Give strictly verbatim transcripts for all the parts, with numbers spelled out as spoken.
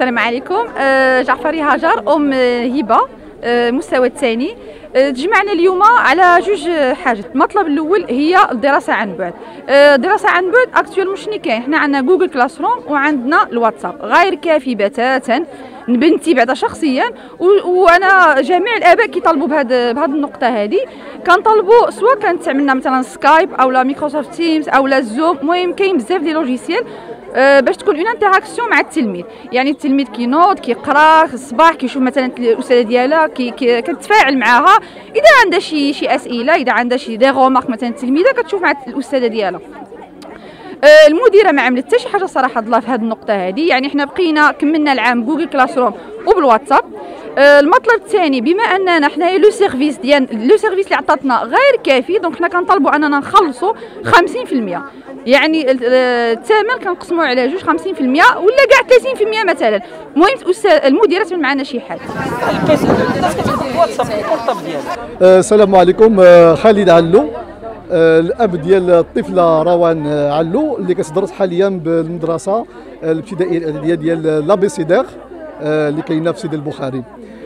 السلام عليكم. جعفري هاجر ام هبه المستوى الثاني. تجمعنا اليوم على جوج حاجات. المطلب الاول هي الدراسه عن بعد. الدراسه عن بعد اكطوال مش كاين، حنا عندنا جوجل كلاس روم وعندنا الواتساب، غير كافي بتاتا. بنتي بعدا شخصيا وانا جميع الاباء كيطالبوا بهذه بهذه النقطه هذه. كنطالبوا سواء كانت تعملنا مثلا سكايب او لا مايكروسوفت تيمز او لا زوم، المهم كاين بزاف ديال لوجيسيال باش تكون اون انتراكسيون مع التلميذ. يعني التلميذ كينوض كيقرا في الصباح كيشوف مثلا الاستاذه ديالها كي كتفاعل معها، اذا عندها شي شي اسئله، اذا عندها شي دي رومارك مثلا التلميذه كتشوف مع الاستاذه ديالها. المديره ما عملت حتى شي حاجه صراحه ضلا في هذه النقطه هذه. يعني حنا بقينا كملنا العام جوجل كلاس روم وبالواتساب. المطلب الثاني بما اننا حنايا لو سيرفيس ديال لو سيرفيس اللي عطاتنا غير كافي، دونك حنا كنطالبوا اننا نخلصوا خمسين في المية، يعني الثمن كنقسموه على جوج خمسين في المية ولا كاع ثلاثين في المية مثلا. المهم الاستاذ المديره تعمل معنا شي حاجه. السلام عليكم. خالد علو، الاب ديال الطفله روان علو اللي كتدرس حاليا بالمدرسه الابتدائيه الاعداديه ديال لابيسيدير اللي كاينه في سيدي البخاري.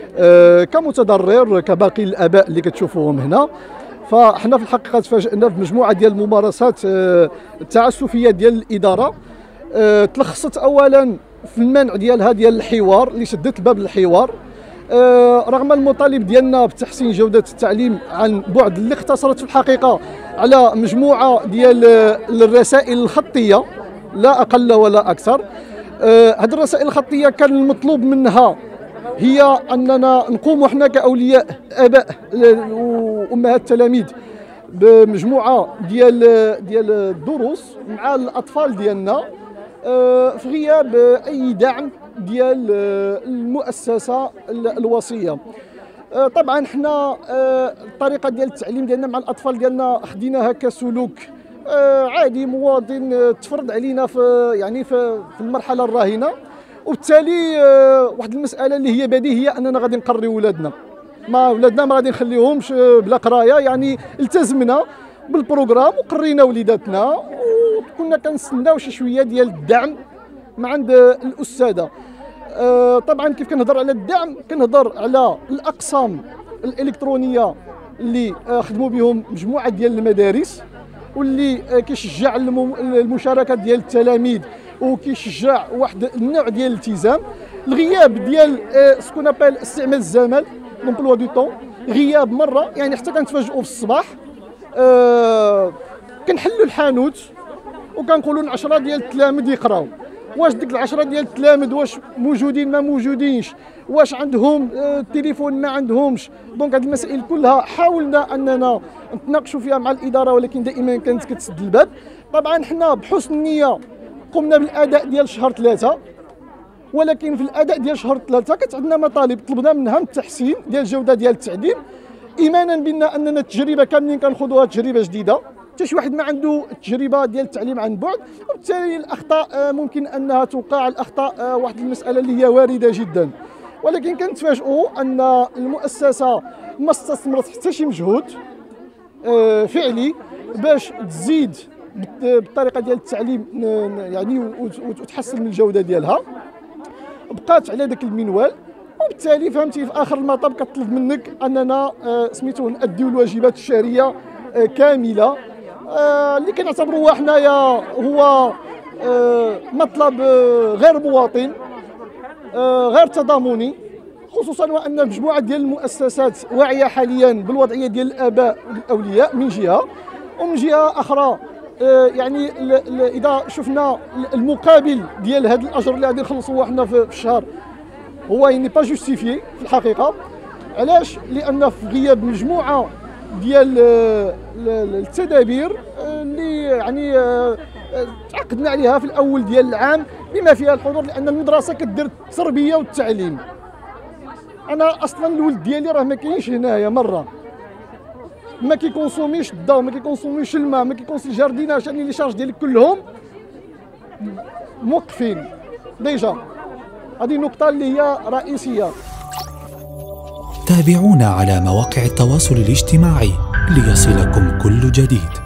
كمتضرر كباقي الاباء اللي كتشوفوهم هنا، فاحنا في الحقيقه تفاجئنا بمجموعه ديال الممارسات التعسفيه ديال الاداره. تلخصت اولا في المنع ديالها ديال الحوار، اللي شدت الباب للحوار رغم المطالب ديالنا بتحسين جوده التعليم عن بعد، اللي اقتصرت في الحقيقه على مجموعه ديال الرسائل الخطيه لا اقل ولا اكثر. هذه الرسائل الخطيه كان المطلوب منها هي اننا نقوموا احنا كاولياء اباء وامهات التلاميذ بمجموعه ديال ديال الدروس مع الاطفال ديالنا في غياب اي دعم ديال المؤسسه الوصيه. طبعا حنا الطريقه ديال التعليم ديالنا مع الاطفال ديالنا خديناها كسلوك عادي مواطن تفرض علينا في يعني في المرحله الراهنه، وبالتالي واحد المساله اللي هي بديهيه اننا غادي نقريو ولادنا. ما ولادنا ما غادي نخليوهمش بلا قرايه، يعني التزمنا بالبروغرام وقرينا وليداتنا، وكنا كنستناو شي شويه ديال الدعم من عند الاستاذه. طبعا كيف كنهضر على الدعم كنهضر على الاقسام الالكترونيه اللي خدموا بهم مجموعه ديال المدارس، واللي كيشجع المشاركه ديال التلاميذ وكيشجع واحد النوع ديال الالتزام. الغياب ديال سكون ابل استعمال الزمن لومبلوا دو طون، غياب مره يعني حتى كنتفاجئوا في الصباح أه كنحلوا الحانوت وكنقولوا عشرة ديال التلاميذ يقراو. واش ديك العشرة ديال التلاميذ واش موجودين ما موجودينش، واش عندهم التليفون ما عندهمش؟ دونك هذه المسائل كلها حاولنا اننا نتناقشوا فيها مع الاداره، ولكن دائما كانت كتسد الباب. طبعا حنا بحسن النيه قمنا بالاداء ديال شهر ثلاثه، ولكن في الاداء ديال شهر ثلاثه كانت عندنا مطالب طلبنا منها التحسين ديال الجوده ديال التعليم، ايمانا بان اننا التجربه كاملين كنخوضوها تجربه جديده، حتى شي واحد ما عنده التجربه ديال التعليم عن بعد، وبالتالي الاخطاء ممكن انها توقع. الاخطاء واحد المساله اللي هي وارده جدا، ولكن كنتفاجئوا ان المؤسسه ما استثمرت حتى شي مجهود فعلي باش تزيد بالطريقه ديال التعليم يعني وتحسن من الجوده ديالها، بقات على ذاك المنوال. وبالتالي فهمتي في اخر المطاف كطلب منك اننا سميتو ناديو الواجبات الشهريه كامله، اللي كنعتبروها حنايا هو مطلب غير مواطن غير تضامني، خصوصا وان مجموعه ديال المؤسسات واعيه حاليا بالوضعيه ديال الاباء والاولياء من جهه، ومن جهه اخرى يعني اذا شفنا المقابل ديال هذا الاجر اللي غادي نخلصوه حنا في الشهر هو يعني با جوستيفيي في الحقيقه. علاش؟ لان في غياب مجموعه ديال التدابير اللي يعني تعاقدنا عليها في الاول ديال العام بما فيها الحضور، لان المدرسه كدير التربيه والتعليم. انا اصلا الولد ديالي راه ما كاينش هنايا مره، ما كيكونسوميش الضوء، ما كيكونسوميش الماء، ما كيكونسوميش الجارديناج، يعني لي شارج ديالي كلهم موقفين ديجا. هذه النقطه اللي هي رئيسيه. تابعونا على مواقع التواصل الاجتماعي ليصلكم كل جديد.